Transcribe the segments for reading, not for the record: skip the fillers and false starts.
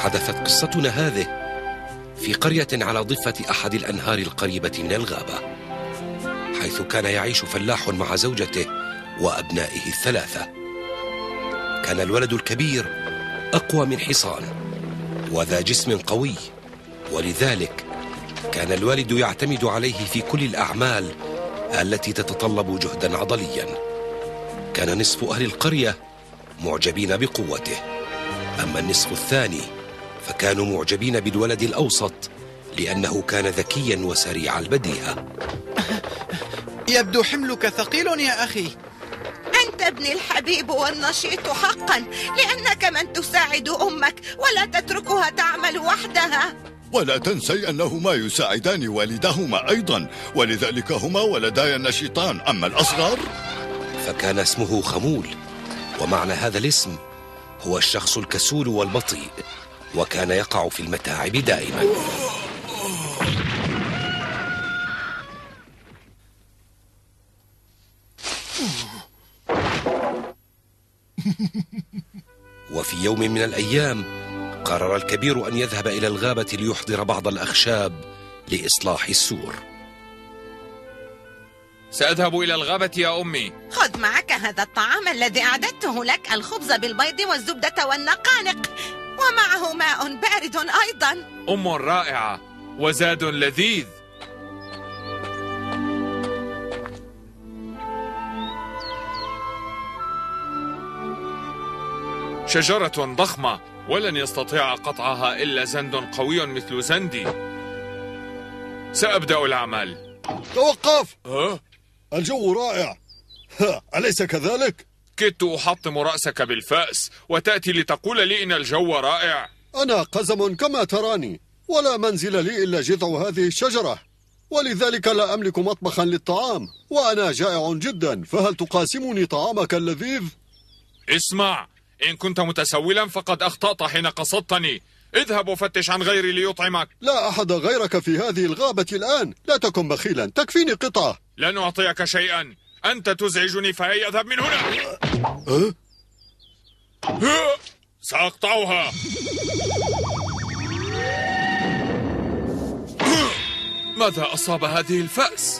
حدثت قصتنا هذه في قرية على ضفة أحد الأنهار القريبة من الغابة، حيث كان يعيش فلاح مع زوجته وأبنائه الثلاثة. كان الولد الكبير أقوى من حصان وذا جسم قوي، ولذلك كان الوالد يعتمد عليه في كل الأعمال التي تتطلب جهدا عضليا. كان نصف أهل القرية معجبين بقوته، أما النصف الثاني فكانوا معجبين بالولد الأوسط لأنه كان ذكيا وسريع البديهة. يبدو حملك ثقيل يا أخي. أنت ابني الحبيب والنشيط حقا، لأنك من تساعد أمك ولا تتركها تعمل وحدها. ولا تنسي أنهما يساعدان والدهما أيضا، ولذلك هما ولداي النشيطان. أما الأصغر فكان اسمه خمول، ومعنى هذا الاسم هو الشخص الكسول والبطيء، وكان يقع في المتاعب دائما. وفي يوم من الأيام قرر الكبير أن يذهب إلى الغابة ليحضر بعض الأخشاب لإصلاح السور. سأذهب إلى الغابة يا أمي. خذ معك هذا الطعام الذي أعددته لك، الخبز بالبيض والزبدة والنقانق، ومعه ماء بارد أيضا. أم رائعة وزاد لذيذ. شجرة ضخمة ولن يستطيع قطعها إلا زند قوي مثل زندي. سأبدأ الأعمال. توقف! الجو رائع، أليس كذلك؟ كدت أحطم رأسك بالفأس وتأتي لتقول لي إن الجو رائع. أنا قزم كما تراني، ولا منزل لي إلا جذع هذه الشجرة، ولذلك لا أملك مطبخا للطعام، وأنا جائع جدا، فهل تقاسمني طعامك اللذيذ؟ اسمع، إن كنت متسولا فقد أخطأت حين قصدتني. اذهب وفتش عن غيري ليطعمك. لا أحد غيرك في هذه الغابة الآن، لا تكن بخيلا، تكفيني قطعة. لن أعطيك شيئا، أنت تزعجني، فهيا اذهب من هنا. سأقطعها. ماذا أصاب هذه الفأس؟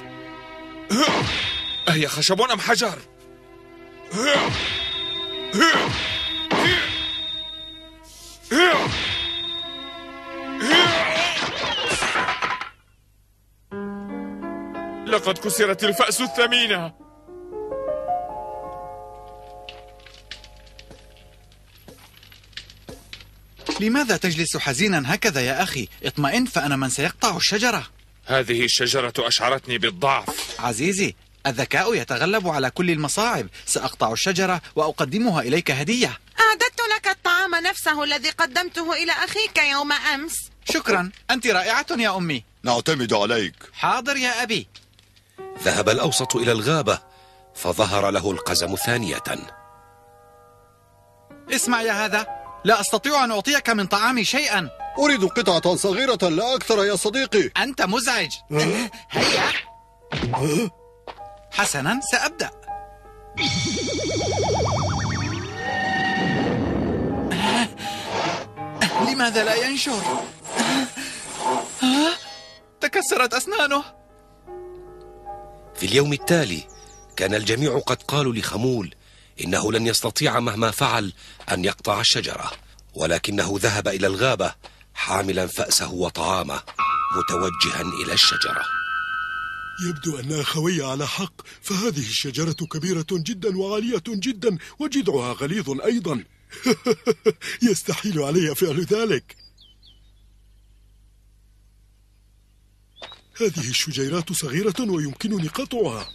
أهي خشب أم حجر؟ لقد كسرت الفأس الثمينة. لماذا تجلس حزينا هكذا يا أخي؟ اطمئن، فأنا من سيقطع الشجرة. هذه الشجرة أشعرتني بالضعف. عزيزي، الذكاء يتغلب على كل المصاعب. سأقطع الشجرة وأقدمها إليك هدية. أعددت لك الطعام نفسه الذي قدمته إلى أخيك يوم أمس. شكرا، أنت رائعة يا أمي. نعتمد عليك. حاضر يا أبي. ذهب الأوسط إلى الغابة فظهر له القزم ثانية. اسمع يا هذا، لا أستطيع أن أعطيك من طعامي شيئا. أريد قطعة صغيرة لا أكثر يا صديقي. أنت مزعج. هيا. حسنا، سأبدأ. لماذا لا ينشر؟ تكسرت أسنانه. في اليوم التالي كان الجميع قد قالوا لخمول إنه لن يستطيع مهما فعل أن يقطع الشجرة، ولكنه ذهب إلى الغابة حاملا فأسه وطعامه متوجها إلى الشجرة. يبدو أن أخوي على حق، فهذه الشجرة كبيرة جدا وعالية جدا، وجذعها غليظ أيضا. يستحيل علي فعل ذلك. هذه الشجيرات صغيرة ويمكنني قطعها.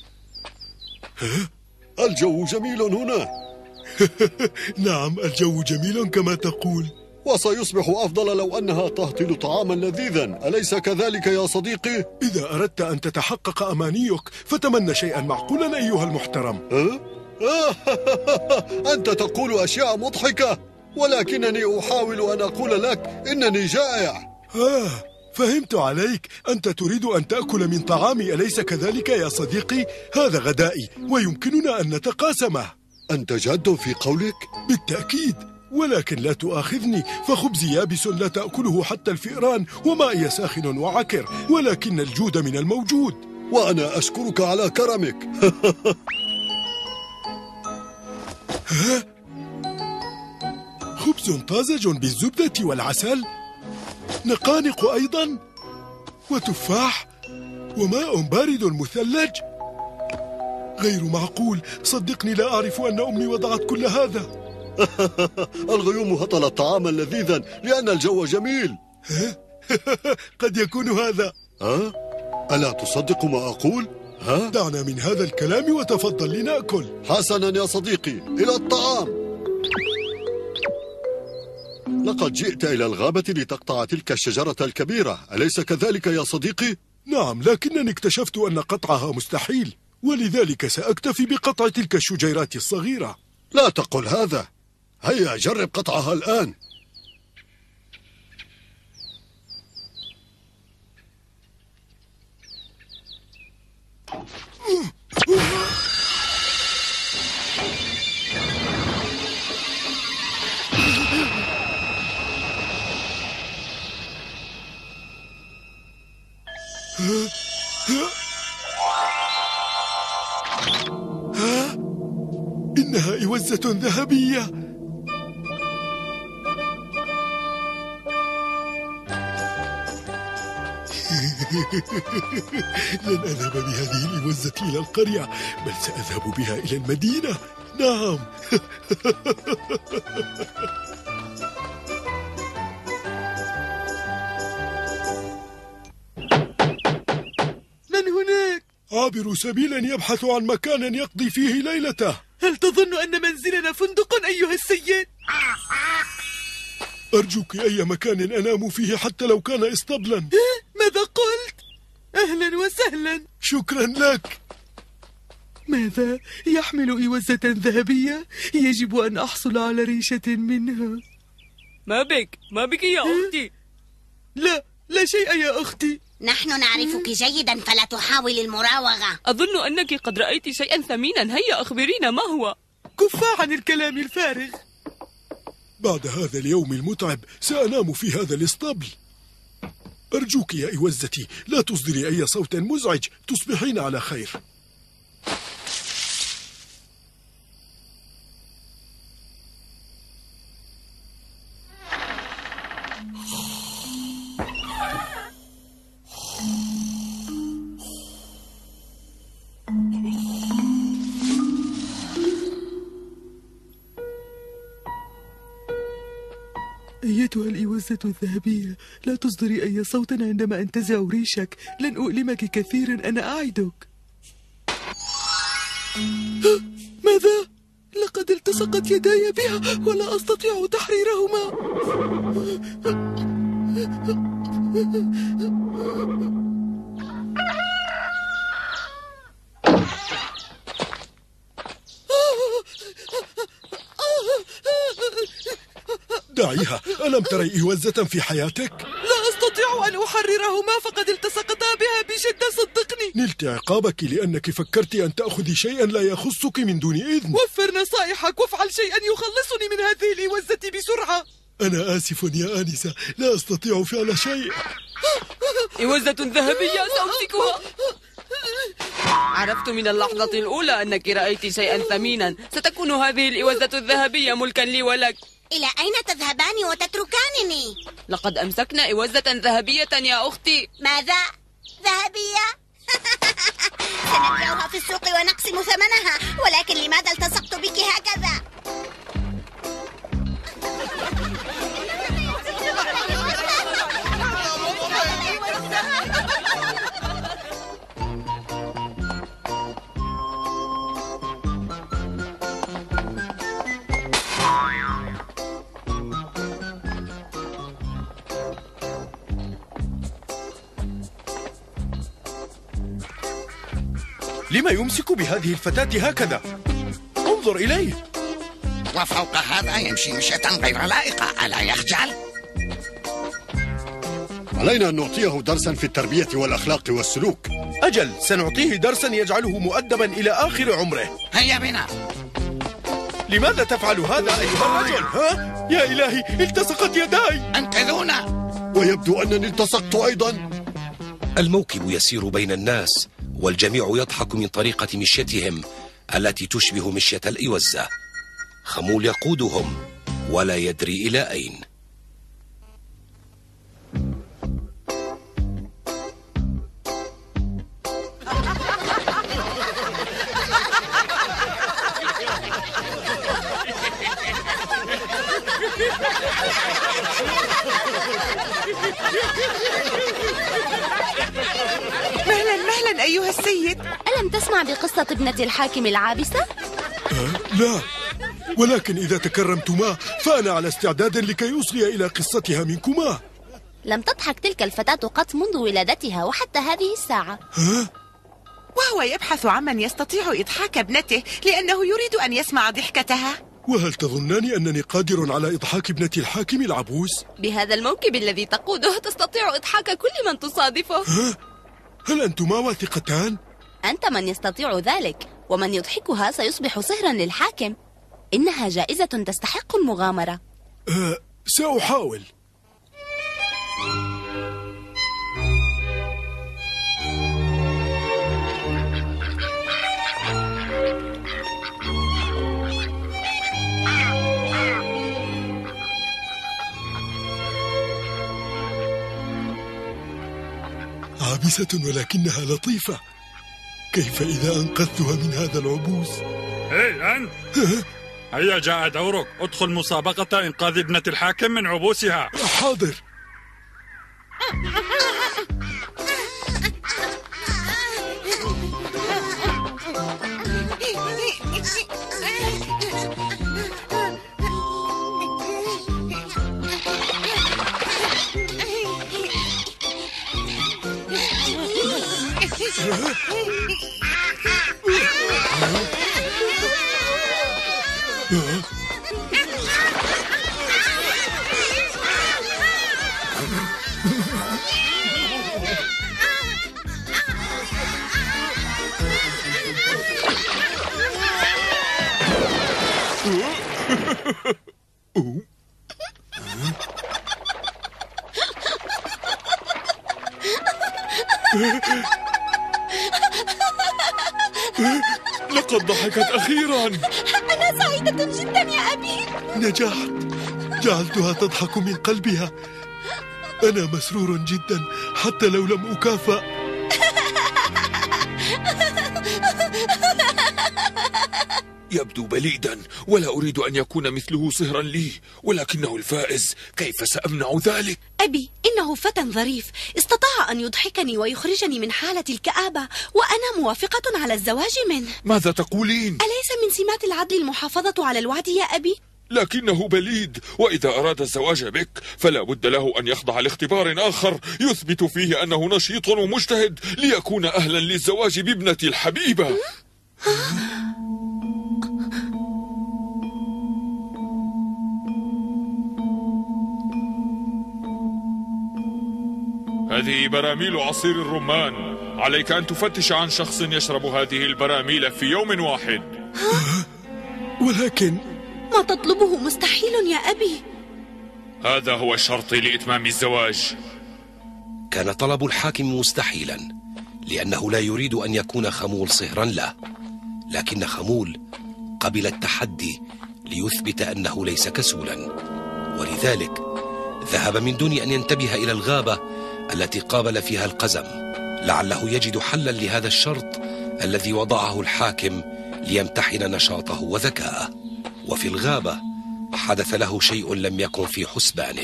الجو جميل هنا. نعم، الجو جميل كما تقول. وسيصبح أفضل لو أنها تهطل طعاما لذيذا، أليس كذلك يا صديقي؟ إذا أردت أن تتحقق أمانيك فتمنى شيئا معقولا أيها المحترم. أنت تقول أشياء مضحكة، ولكنني أحاول أن أقول لك إنني جائع. فهمت عليك، أنت تريد أن تأكل من طعامي، أليس كذلك يا صديقي؟ هذا غدائي ويمكننا أن نتقاسمه. أنت جاد في قولك؟ بالتأكيد، ولكن لا تؤاخذني، فخبزي يابس لا تأكله حتى الفئران، وماء ساخن وعكر، ولكن الجود من الموجود. وأنا أشكرك على كرمك. ها؟ خبز طازج بالزبدة والعسل، نقانق أيضا، وتفاح، وماء بارد مثلج. غير معقول، صدقني لا أعرف أن أمي وضعت كل هذا. الغيوم هطلت طعاما لذيذا لأن الجو جميل. قد يكون هذا. ها؟ ألا تصدق ما أقول؟ ها؟ دعنا من هذا الكلام وتفضل لنأكل. حسنا يا صديقي، إلى الطعام. لقد جئت إلى الغابة لتقطع تلك الشجرة الكبيرة، أليس كذلك يا صديقي؟ نعم، لكنني اكتشفت أن قطعها مستحيل، ولذلك سأكتفي بقطع تلك الشجيرات الصغيرة. لا تقل هذا، هيا جرب قطعها الآن. إنها إوزة ذهبية. لن أذهب بهذه الإوزة إلى القرية، بل سأذهب بها إلى المدينة. نعم. من هناك؟ عابر سبيل يبحث عن مكان يقضي فيه ليلته. هل تظن أن منزلنا فندق أيها السيد؟ أرجوك أي مكان أنام فيه حتى لو كان إسطبلا. ماذا قلت؟ أهلا وسهلا. شكرا لك. ماذا؟ يحمل إوزة ذهبية؟ يجب أن أحصل على ريشة منها. ما بك يا أختي؟ لا شيء يا أختي. نحن نعرفك جيدا، فلا تحاول المراوغة. أظن أنك قد رأيت شيئا ثمينا، هيا أخبرينا ما هو. كفا عن الكلام الفارغ. بعد هذا اليوم المتعب سأنام في هذا الاسطبل. أرجوك يا إوزتي لا تصدري أي صوت مزعج. تصبحين على خير. أيتها الإوزة الذهبية، لا تصدري أي صوت عندما أنتزع ريشك. لن أؤلمك كثيرا، أنا أعدك. ماذا؟ لقد التصقت يداي بها ولا أستطيع تحريرهما. دعيها، ألم تري إوزة في حياتك؟ لا أستطيع أن أحررهما، فقد التصقتا بها بشدة، صدقني. نلت عقابك لأنك فكرت أن تأخذي شيئا لا يخصك من دون إذن. وفر نصائحك وافعل شيئا يخلصني من هذه الإوزة بسرعة. أنا آسف يا آنسة، لا أستطيع فعل شيء. إوزة ذهبية، سأمسكها. عرفت من اللحظة الأولى أنك رأيت شيئا ثمينا. ستكون هذه الإوزة الذهبية ملكا لي ولك. إلى أين تذهبان وتتركانني؟ لقد أمسكنا إوزة ذهبية يا أختي. ماذا؟ ذهبية؟ سنبيعها في السوق ونقسم ثمنها، ولكن لماذا التصقت بك هكذا؟ لما يمسك بهذه الفتاة هكذا؟ انظر إليه. وفوق هذا يمشي مشية غير لائقة، ألا يخجل؟ علينا أن نعطيه درسا في التربية والأخلاق والسلوك. أجل، سنعطيه درسا يجعله مؤدبا إلى آخر عمره. هيا بنا. لماذا تفعل هذا أيها الرجل؟ ها؟ يا إلهي، التصقت يداي. انقذونا. ويبدو أنني التصقت أيضا. الموكب يسير بين الناس والجميع يضحك من طريقة مشيتهم التي تشبه مشية الإوزة. خمول يقودهم ولا يدري إلى أين. مهلا أيها السيد. ألم تسمع بقصة ابنة الحاكم العابسة؟ لا، ولكن إذا تكرمتما فأنا على استعداد لكي أصغي إلى قصتها منكما. لم تضحك تلك الفتاة قط منذ ولادتها وحتى هذه الساعة. وهو يبحث عمن يستطيع إضحاك ابنته لأنه يريد أن يسمع ضحكتها. وهل تظنان أنني قادر على إضحاك ابنة الحاكم العبوس؟ بهذا الموكب الذي تقوده تستطيع إضحاك كل من تصادفه. هل أنتما واثقتان؟ أنت من يستطيع ذلك، ومن يضحكها سيصبح صهرا للحاكم. إنها جائزة تستحق المغامرة. سأحاول. عابسة ولكنها لطيفة. كيف إذا أنقذتها من هذا العبوس؟ هي أنت! هيا جاء دورك، ادخل مسابقة إنقاذ ابنة الحاكم من عبوسها. حاضر. لقد ضحكت أخيرا. أنا سعيدة جدا يا أبي. نجحت، جعلتها تضحك من قلبها. أنا مسرور جدا حتى لو لم أكافأ. يبدو بليدا ولا أريد أن يكون مثله صهرا لي، ولكنه الفائز. كيف سأمنع ذلك؟ أبي، إنه فتى ظريف استطاع أن يضحكني ويخرجني من حالة الكآبة، وأنا موافقة على الزواج منه. ماذا تقولين؟ أليس من سمات العدل المحافظة على الوعد يا أبي؟ لكنه بليد، وإذا أراد الزواج بك فلا بد له أن يخضع لاختبار آخر يثبت فيه أنه نشيط ومجتهد ليكون أهلا للزواج بابنتي الحبيبة. هذه براميل عصير الرمان. عليك أن تفتش عن شخص يشرب هذه البراميل في يوم واحد. ولكن ما تطلبه مستحيل يا أبي. هذا هو الشرط لإتمام الزواج. كان طلب الحاكم مستحيلا لأنه لا يريد أن يكون خمول صهرا له، لكن خمول قبل التحدي ليثبت أنه ليس كسولا، ولذلك ذهب من دون أن ينتبه إلى الغابة التي قابل فيها القزم، لعله يجد حلا لهذا الشرط الذي وضعه الحاكم ليمتحن نشاطه وذكاءه. وفي الغابة حدث له شيء لم يكن في حسبانه.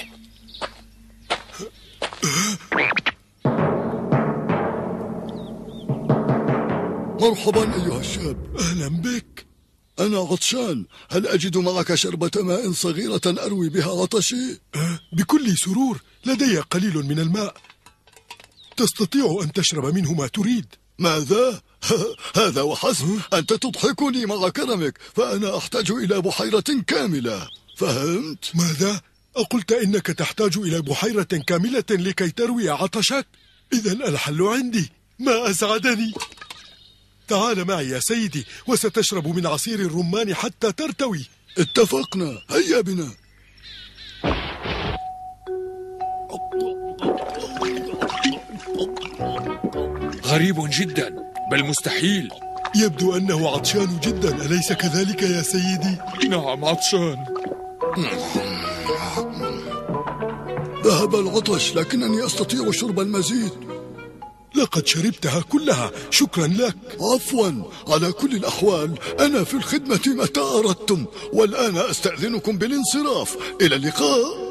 مرحبا أيها الشاب. أهلا بك. أنا عطشان، هل أجد معك شربة ماء صغيرة أروي بها عطشي؟ بكل سرور، لدي قليل من الماء، تستطيع أن تشرب منه ما تريد. ماذا؟ هذا وحسب. أنت تضحكني مع كرمك، فأنا أحتاج إلى بحيرة كاملة، فهمت؟ ماذا؟ أقلت إنك تحتاج إلى بحيرة كاملة لكي تروي عطشك؟ إذن الحل عندي. ما أسعدني. تعال معي يا سيدي وستشرب من عصير الرمان حتى ترتوي. اتفقنا، هيا بنا. غريب جدا، بل مستحيل. يبدو أنه عطشان جدا، أليس كذلك يا سيدي؟ نعم عطشان. ذهب العطش، لكنني أستطيع شرب المزيد. لقد شربتها كلها، شكرا لك. عفوا، على كل الأحوال أنا في الخدمة متى أردتم، والآن أستأذنكم بالانصراف. إلى اللقاء.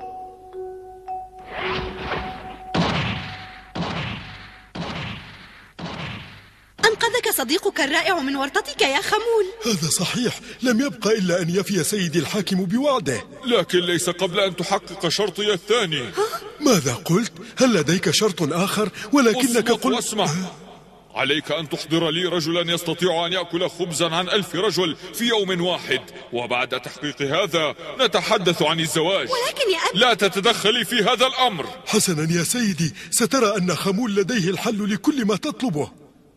أنقذك صديقك الرائع من ورطتك يا خمول. هذا صحيح، لم يبق إلا أن يفي سيدي الحاكم بوعده. لكن ليس قبل أن تحقق شرطي الثاني. ماذا قلت؟ هل لديك شرط آخر؟ ولكنك قلت... واسمع، عليك أن تحضر لي رجلا يستطيع أن يأكل خبزا عن 1000 رجل في يوم واحد، وبعد تحقيق هذا نتحدث عن الزواج. ولكن يا أبي، لا تتدخلي في هذا الأمر. حسنا يا سيدي، سترى أن خمول لديه الحل لكل ما تطلبه.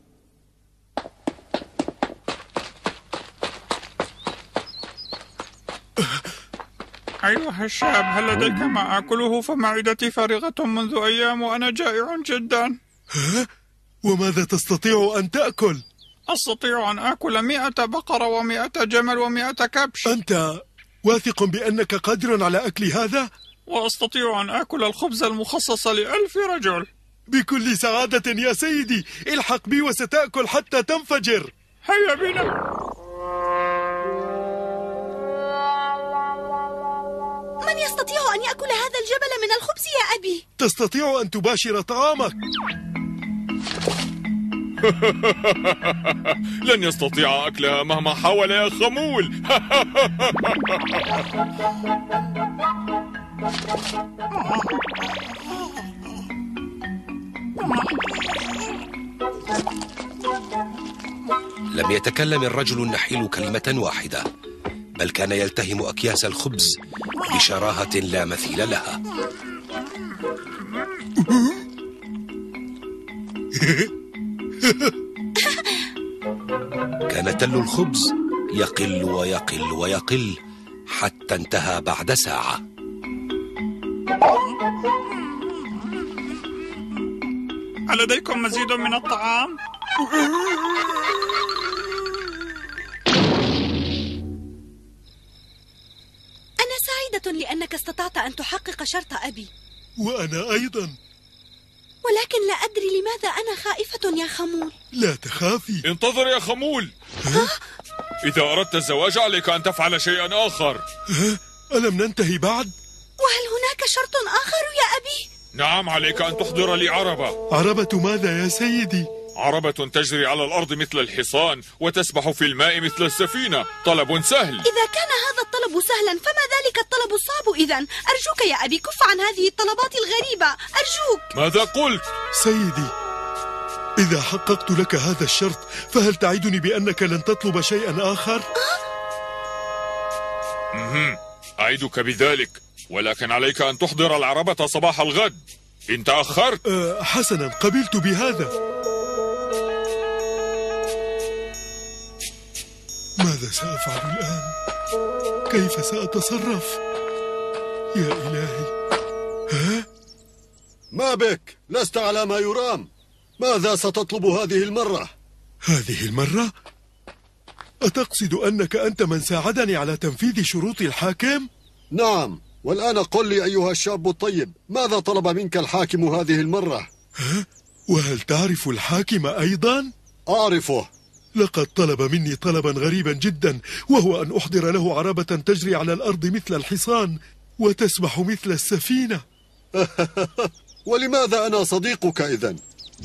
أيها الشاب، هل لديك ما آكله؟ فمعدتي فارغة منذ أيام وأنا جائع جدا. ها؟ وماذا تستطيع أن تأكل؟ أستطيع أن آكل 100 بقرة و100 جمل و100 كبش. أنت واثق بأنك قادر على أكل هذا؟ وأستطيع أن آكل الخبز المخصص ل1000 رجل. بكل سعادة يا سيدي، الحق بي وستأكل حتى تنفجر. هيا بنا. من يستطيع أن يأكل هذا الجبل من الخبز يا أبي؟ تستطيع أن تباشر طعامك. لن يستطيع أكلها مهما حاول يا خمول. لم يتكلم الرجل النحيل كلمة واحدة، بل كان يلتهم أكياس الخبز بشراهة لا مثيل لها. كان تل الخبز يقل ويقل ويقل حتى انتهى بعد ساعة. هل لديكم مزيد من الطعام؟ أنا سعيدة لأنك استطعت أن تحقق شرط أبي. وأنا أيضا. ولكن لا أدري لماذا أنا خائفة يا خمول. لا تخافي. انتظر يا خمول. إذا أردت الزواج عليك أن تفعل شيئا آخر. ألم ننتهي بعد؟ وهل هناك شرط آخر يا أبي؟ نعم، عليك أن تحضر لي عربة. عربة ماذا يا سيدي؟ عربة تجري على الأرض مثل الحصان وتسبح في الماء مثل السفينة. طلب سهل. إذا كان هذا الطلب سهلا فما ذلك الطلب الصعب إذن؟ أرجوك يا أبي كف عن هذه الطلبات الغريبة، أرجوك. ماذا قلت؟ سيدي، إذا حققت لك هذا الشرط فهل تعدني بأنك لن تطلب شيئا آخر؟ أعدك بذلك، ولكن عليك أن تحضر العربة صباح الغد. إن تأخرت حسنا، قبلت بهذا. ماذا سأفعل الآن؟ كيف سأتصرف؟ يا إلهي. ها؟ ما بك؟ لست على ما يرام. ماذا ستطلب هذه المرة؟ هذه المرة؟ أتقصد أنك أنت من ساعدني على تنفيذ شروط الحاكم؟ نعم، والآن قل لي أيها الشاب الطيب، ماذا طلب منك الحاكم هذه المرة؟ ها؟ وهل تعرف الحاكم أيضا؟ أعرفه. لقد طلب مني طلبا غريبا جدا، وهو أن أحضر له عربة تجري على الأرض مثل الحصان وتسبح مثل السفينة. ولماذا أنا صديقك إذن؟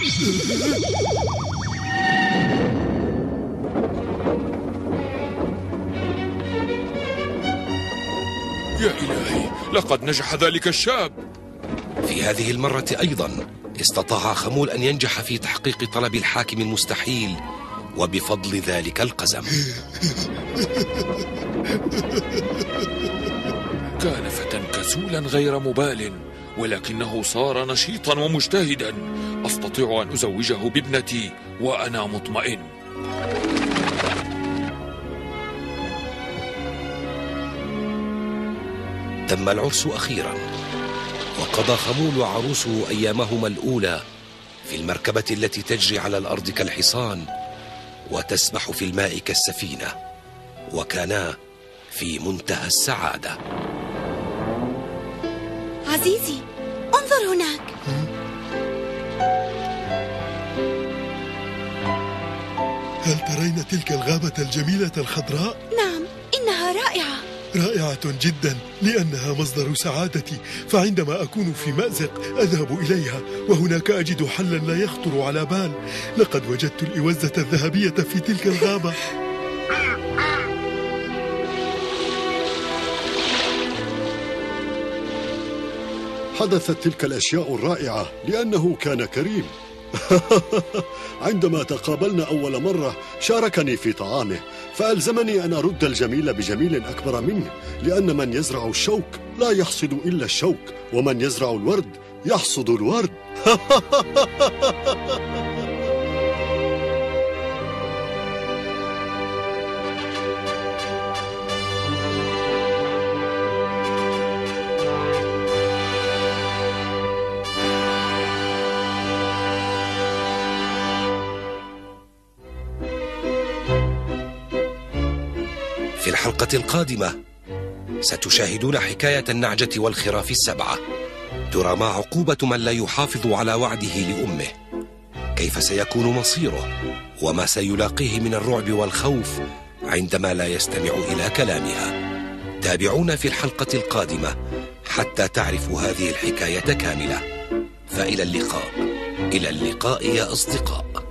يا إلهي، لقد نجح ذلك الشاب. في هذه المرة أيضا استطاع خمول أن ينجح في تحقيق طلب الحاكم المستحيل، وبفضل ذلك القزم. كان فتى كسولا غير مبال، ولكنه صار نشيطا ومجتهدا. أستطيع أن أزوجه بابنتي وأنا مطمئن. تم العرس أخيرا، وقضى خمول وعروسه أيامهما الأولى في المركبة التي تجري على الأرض كالحصان وتسبح في الماء كالسفينة، وكانا في منتهى السعادة. عزيزي، انظر هناك. هل ترين تلك الغابة الجميلة الخضراء؟ نعم، إنها رائعة. رائعة جدا، لأنها مصدر سعادتي، فعندما أكون في مأزق أذهب إليها، وهناك أجد حلا لا يخطر على بال. لقد وجدت الإوزة الذهبية في تلك الغابة. حدثت تلك الأشياء الرائعة لأنه كان كريم. عندما تقابلنا أول مرة شاركني في طعامه، فألزمني أن أرد الجميل بجميل أكبر منه، لأن من يزرع الشوك لا يحصد إلا الشوك، ومن يزرع الورد يحصد الورد. في الحلقة القادمة ستشاهدون حكاية النعجة والخراف السبعة. ترى ما عقوبة من لا يحافظ على وعده لأمه؟ كيف سيكون مصيره؟ وما سيلاقيه من الرعب والخوف عندما لا يستمع إلى كلامها؟ تابعونا في الحلقة القادمة حتى تعرفوا هذه الحكاية كاملة. فإلى اللقاء. إلى اللقاء يا أصدقاء.